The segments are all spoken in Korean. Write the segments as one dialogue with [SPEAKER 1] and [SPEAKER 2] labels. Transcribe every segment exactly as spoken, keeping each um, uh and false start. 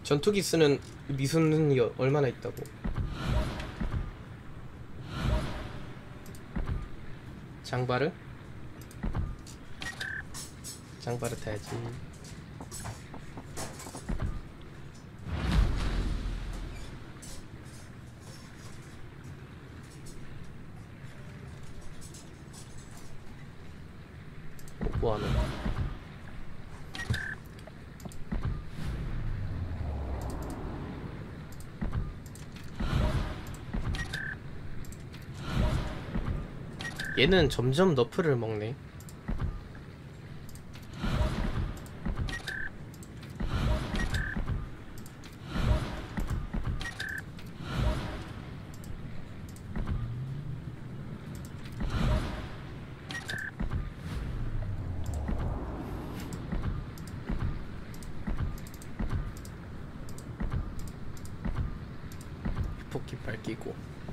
[SPEAKER 1] 전투기 쓰는 미수능이 얼마나 있다고. 장바르? 장바르 타야지. 뭐하노? 얘는 점점 너프를 먹네. 깃발 끼고.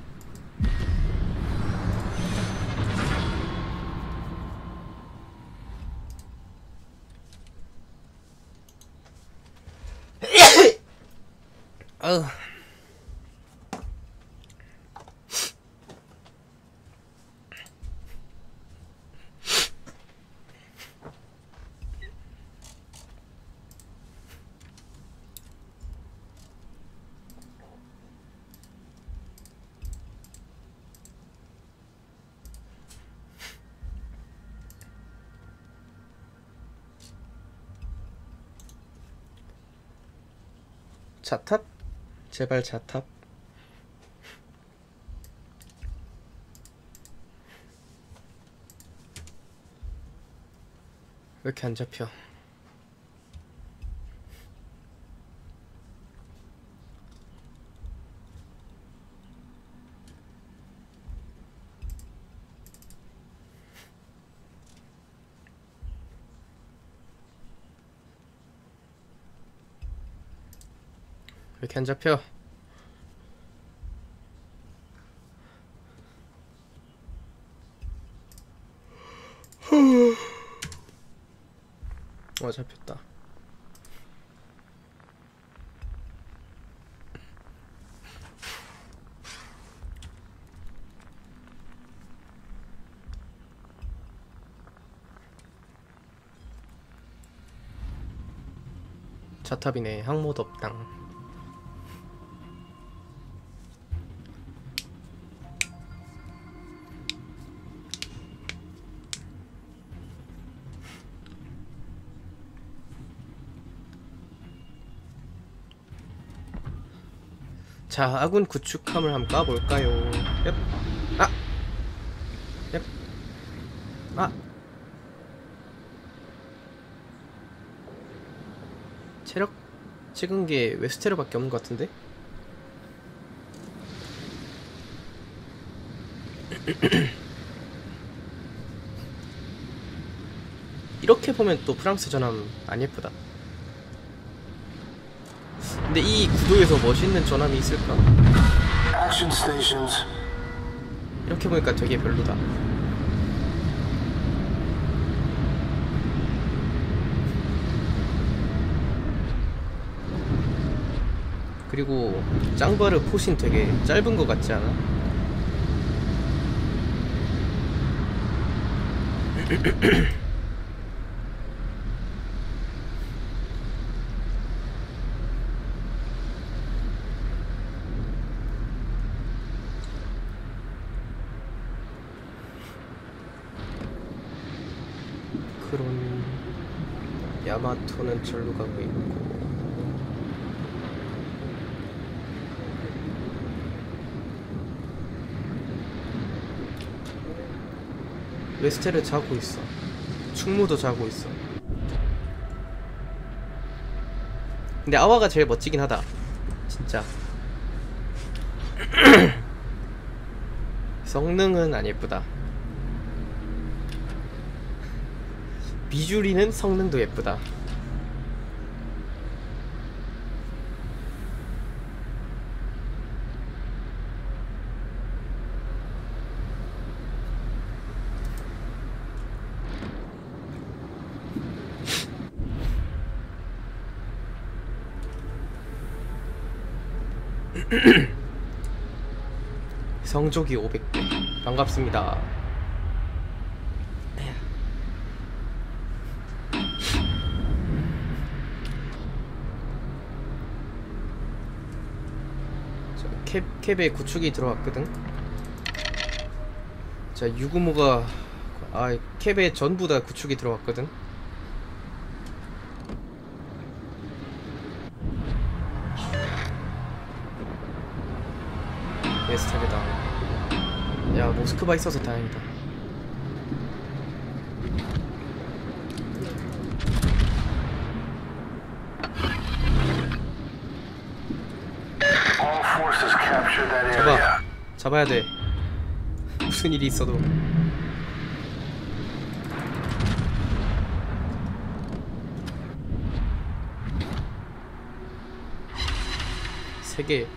[SPEAKER 1] 아우. 자탑? 제발 자탑. 왜 이렇게 안 잡혀? 왜 이렇게 안 잡혀? 어, 잡혔다. 자탑이네. 항모도 없당. 자, 아군 구축함을 한번 까볼까요? 얍. 아! 얍. 아! 체력 찍은 게 웨스테르밖에 없는 것 같은데? 이렇게 보면 또 프랑스 전함 안 예쁘다. 근데 이 구도에서 멋있는 전함이 있을까? 이렇게 보니까 되게 별로다. 그리고 짱바르 포신 되게 짧은 것 같지 않아? 그런 야마토는 절로 가고 있고. 웨스테르 자고 있어. 충무도 자고 있어. 근데 아와가 제일 멋지긴 하다. 진짜. 성능은 안 예쁘다. 비주리는 성능도 예쁘다. 성조기 오백 배 반갑습니다. 자, 캡, 캡에 구축이 들어왔거든. 자, 유구모가 아 캡에 전부 다 구축이 들어왔거든. 예스타르다. 야, 모스크바 있어서 다행이다. 잡아. 잡아야 돼. 무슨 일이 있어도. 세 개.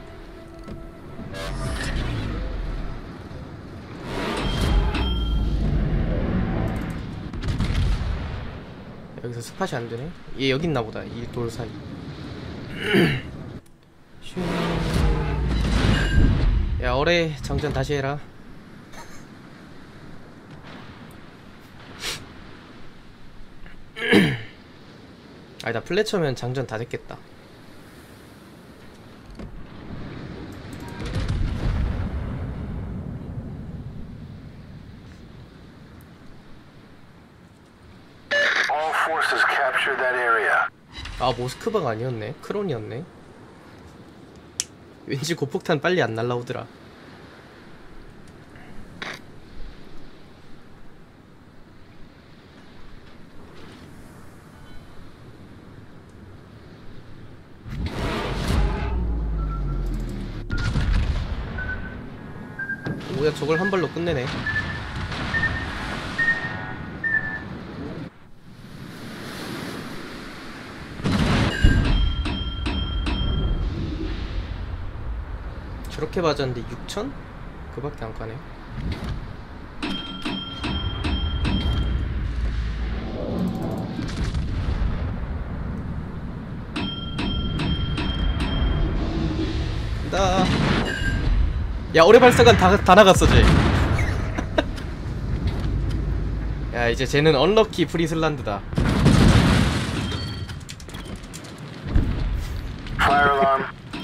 [SPEAKER 1] 여기서 스팟이 안 되네. 얘 여기 있나 보다. 이 돌 사이. 야, 어뢰 장전 다시 해라. 아니다, 플래처면 장전 다 됐겠다. 아, 모스크바가 아니었네. 크론이었네. 왠지 고폭탄 빨리 안 날라오더라. 오야, 저걸 한 발로 끝내네. 저렇게 맞았는데 육천? 그밖에 안 가네. 나. 야, 오래 발사관 다, 다 나갔어 쟤. 야, 이제 쟤는 언럭키 프리슬란드다.
[SPEAKER 2] Fire alarm.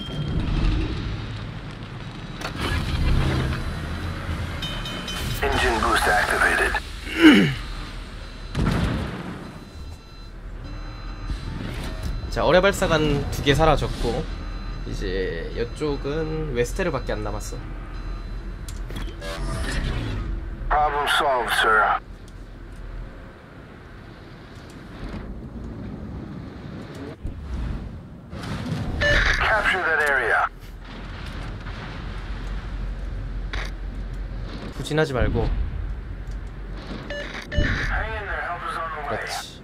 [SPEAKER 2] Engine boost activated.
[SPEAKER 1] 자, 어뢰 발사관 두 개 사라졌고 이제 이쪽은 웨스테르밖에 안 남았어.
[SPEAKER 2] Problem solved, sir. Capture that area.
[SPEAKER 1] 부진하지 말고.
[SPEAKER 2] Hang in there, help is on the way.
[SPEAKER 1] 그렇지.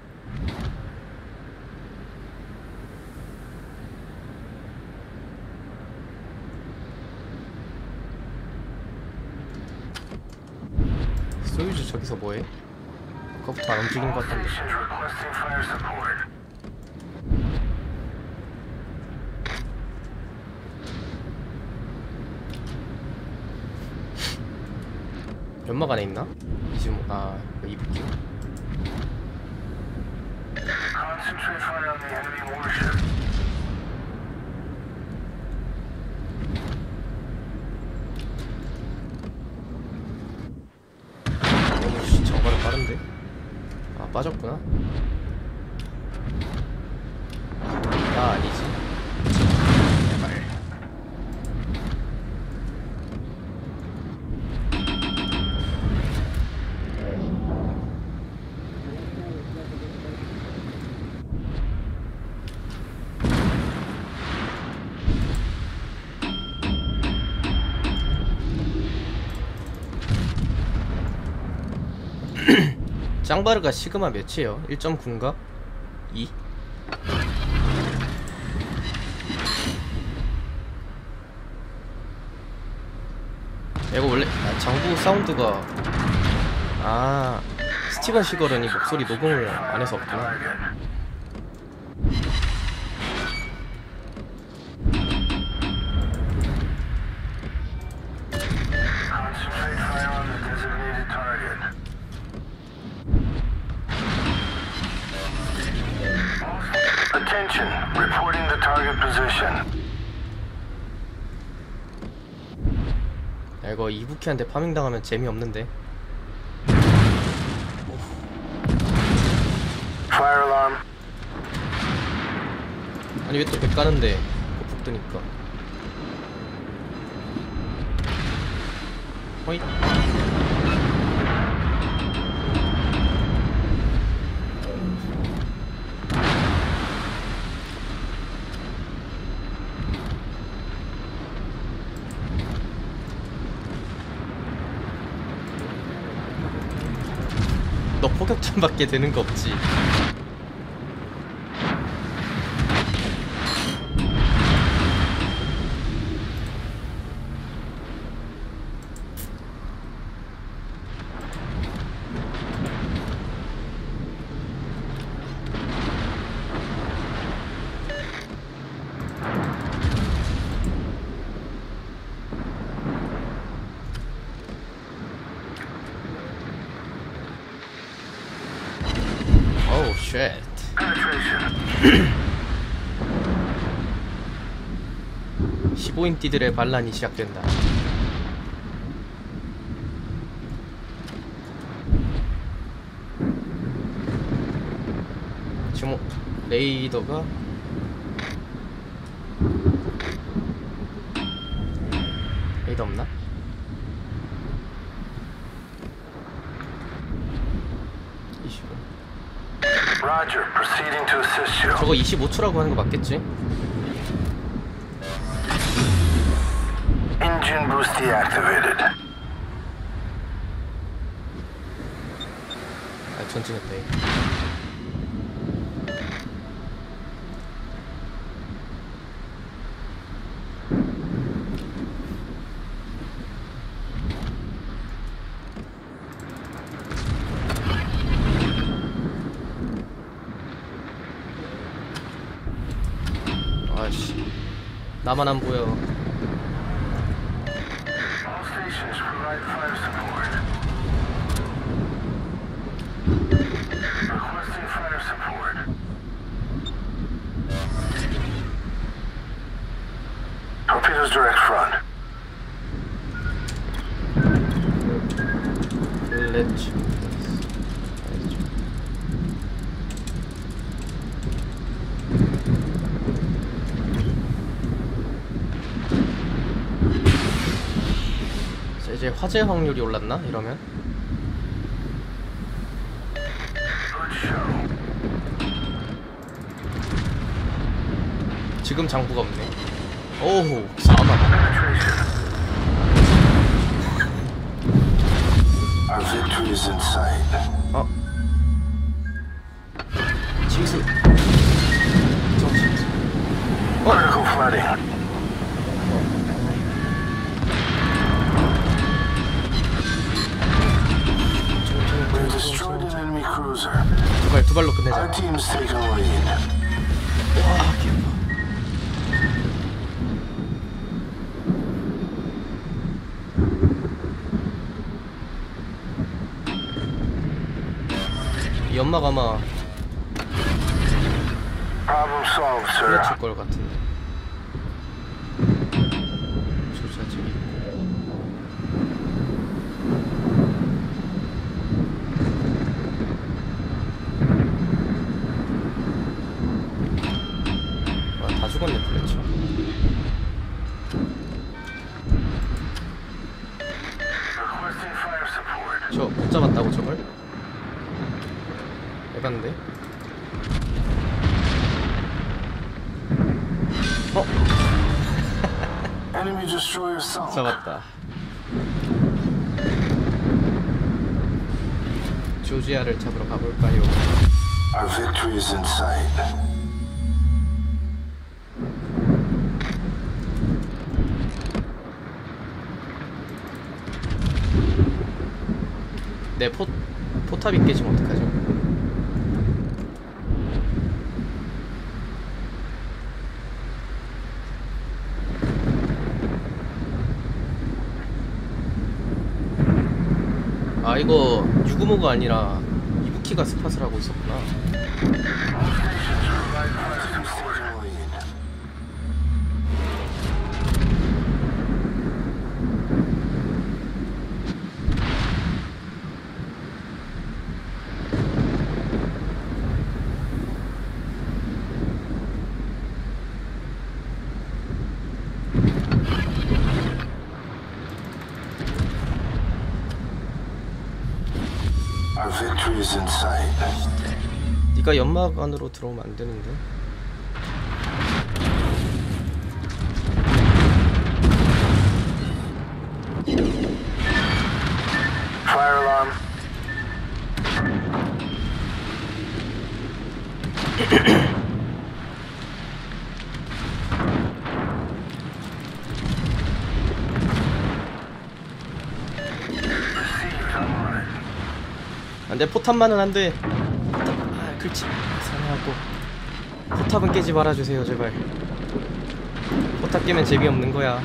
[SPEAKER 1] 소유주 저기서 뭐해? 아까부터 안 움직이는 것 같던데.
[SPEAKER 2] Stations requesting fire support.
[SPEAKER 1] 연막 안에 있나? 이십 뭐, 아, 이백 개.
[SPEAKER 2] Concentrate fire on the enemy warship.
[SPEAKER 1] 너무 씨, 저거를 빠른데? 아, 빠졌구나. 나 아니지. 제발. 짱바르가 시그마 몇이에요? 일 점 구인가? 이? 이거 원래 아, 장부 사운드가 아 스티븐 시거런이 목소리 녹음을 안 해서 없구나.
[SPEAKER 2] Attention, reporting the target position.
[SPEAKER 1] 야, 이거 이부키한테 파밍 당하면 재미없는데.
[SPEAKER 2] Fire alarm.
[SPEAKER 1] 아니 왜 또 백 가는데 그거 북 뜨니까. 호잇. 너 포격전밖에 되는 거 없지? 오우 쉣. 십오 인띠들의 반란이 시작된다. 지금 뭐 레이더가 레이더 없나? 이십오.
[SPEAKER 2] Roger, proceeding to assist you.
[SPEAKER 1] 저거 이십오 초라고 하는 거 맞겠지?
[SPEAKER 2] Engine boost deactivated.
[SPEAKER 1] 아, 전진했다. 아씨, 나만 안 보여.
[SPEAKER 2] All stations provide fire support. Requesting fire support. Torpedoes direct front.
[SPEAKER 1] 렛츠. 자, 이제 화재 확률이 올랐나? 이러면
[SPEAKER 2] Good show.
[SPEAKER 1] 지금 장부가 없네. 오우, 사망.
[SPEAKER 2] Penetration. Our victory is in sight.
[SPEAKER 1] 어? 징수. 정신. 어?
[SPEAKER 2] Critical flooding. We've destroyed an enemy cruiser.
[SPEAKER 1] 두발 두 발로 끝내자.
[SPEAKER 2] Our team's taken lead.
[SPEAKER 1] 와, 개파. 이 연막 아마
[SPEAKER 2] Problem solved, sir.
[SPEAKER 1] 플래칠 걸 같은데. 조사직이 있고. 와, 다 죽었네 플래치.
[SPEAKER 2] Requesting fire support.
[SPEAKER 1] 저 못 잡았다고 저걸? 에반데? 어?
[SPEAKER 2] Enemy destroyer sunk.
[SPEAKER 1] 잡았다. 조지아를 잡으러 가볼까요?
[SPEAKER 2] Our victory is in sight.
[SPEAKER 1] 내 포, 포탑이 깨지면 어떡하죠? 아, 이거 유구모가 아니라 이부키가 스팟을 하고 있었구나.
[SPEAKER 2] All stations provide fire support. victory is in sight.
[SPEAKER 1] 네가 연막 안으로 들어오면 안 되는데.
[SPEAKER 2] Fire alarm.
[SPEAKER 1] 안돼, 포탑만은 안돼. 포탑, 아 그렇지. 사랑하고 포탑은 깨지 말아주세요 제발. 포탑 깨면 재미없는 거야.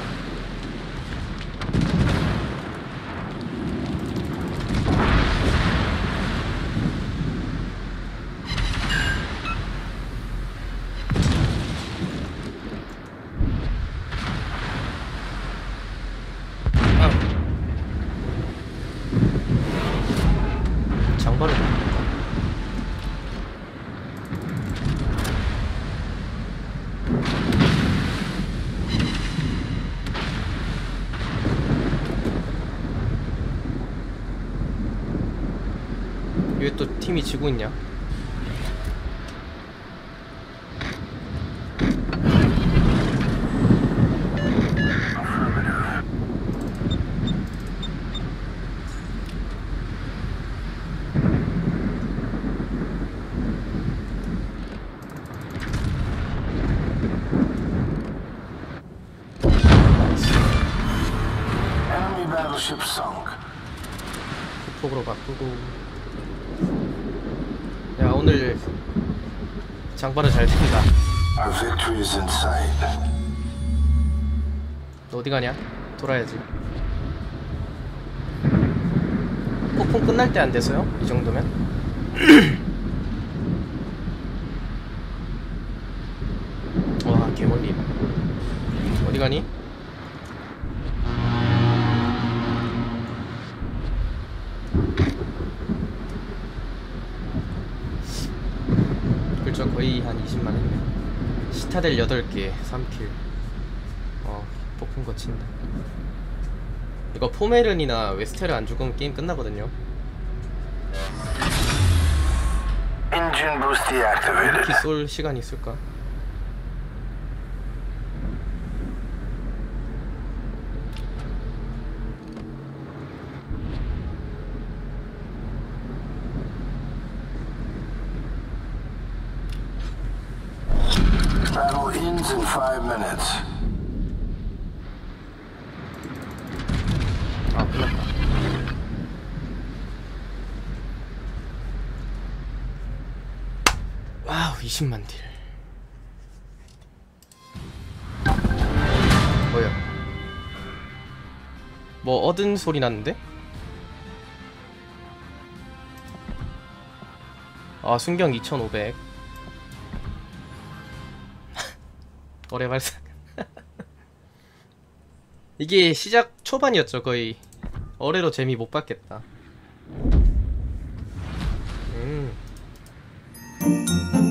[SPEAKER 1] 장발을 왜 또 팀이 지고 있냐?
[SPEAKER 2] Enemy battleship sunk.
[SPEAKER 1] 폭으로 바꾸고. 야 오늘 장발은 잘 된다.
[SPEAKER 2] Our victory is in sight.
[SPEAKER 1] 너 어디 가냐? 돌아야지. 폭풍 끝날 때 안 돼서요? 이 정도면? 와 개멀리. 어디 가니? 글자 거의 한 이십만 했네. 시타델 여덟 개 삼 킬. 어 폭풍 거친다. 이거 포메른이나 웨스테르 안 죽으면 게임 끝나거든요.
[SPEAKER 2] Engine boost deactivated.
[SPEAKER 1] 이렇게 쏠 시간이 있을까?
[SPEAKER 2] Battle ends in five minutes.
[SPEAKER 1] 아 끝났다. 와우 이십만 딜. 뭐야? 뭐 얻은 소리 났는데? 아 순경 이천오백. 어뢰 발사. 이게 시작 초반이었죠 거의. 어뢰로 재미 못 받겠다. 음.